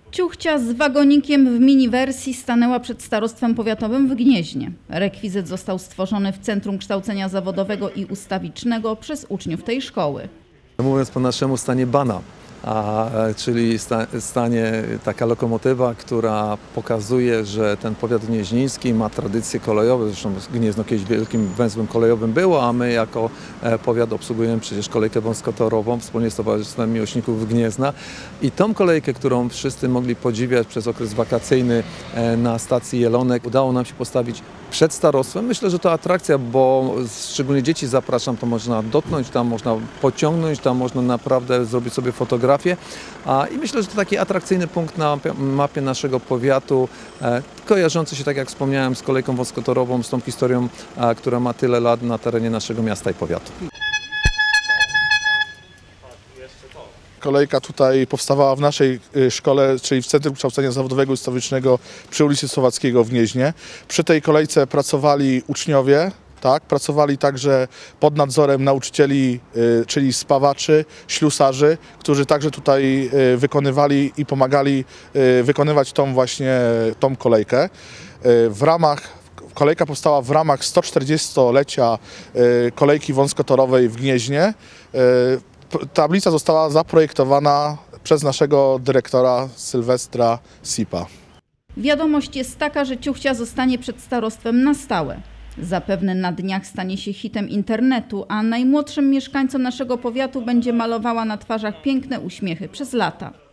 Ciuchcia z wagonikiem w mini-wersji stanęła przed starostwem powiatowym w Gnieźnie. Rekwizyt został stworzony w Centrum Kształcenia Zawodowego i Ustawicznego przez uczniów tej szkoły. Mówiąc po naszemu, stanie bana, czyli stanie taka lokomotywa, która pokazuje, że ten powiat gnieźnieński ma tradycje kolejowe. Zresztą Gniezno kiedyś wielkim węzłem kolejowym było, a my jako powiat obsługujemy przecież kolejkę wąskotorową wspólnie z Towarzystwem Miłośników Gniezna. I tą kolejkę, którą wszyscy mogli podziwiać przez okres wakacyjny na stacji Jelonek, udało nam się postawić przed starostwem. Myślę, że to atrakcja, bo szczególnie dzieci zapraszam, to można dotknąć, tam można pociągnąć, tam można naprawdę zrobić sobie fotografię. I myślę, że to taki atrakcyjny punkt na mapie naszego powiatu, kojarzący się, tak jak wspomniałem, z kolejką wąskotorową, z tą historią, która ma tyle lat na terenie naszego miasta i powiatu. Kolejka tutaj powstawała w naszej szkole, czyli w Centrum Kształcenia Zawodowego i Ustawicznego przy ulicy Słowackiego w Gnieźnie. Przy tej kolejce pracowali uczniowie, tak? Pracowali także pod nadzorem nauczycieli, czyli spawaczy, ślusarzy, którzy także tutaj wykonywali i pomagali wykonywać tą kolejkę. Kolejka powstała w ramach 140-lecia kolejki wąskotorowej w Gnieźnie. Tablica została zaprojektowana przez naszego dyrektora Sylwestra Sipa. Wiadomość jest taka, że Ciuchcia zostanie przed starostwem na stałe. Zapewne na dniach stanie się hitem internetu, a najmłodszym mieszkańcom naszego powiatu będzie malowała na twarzach piękne uśmiechy przez lata.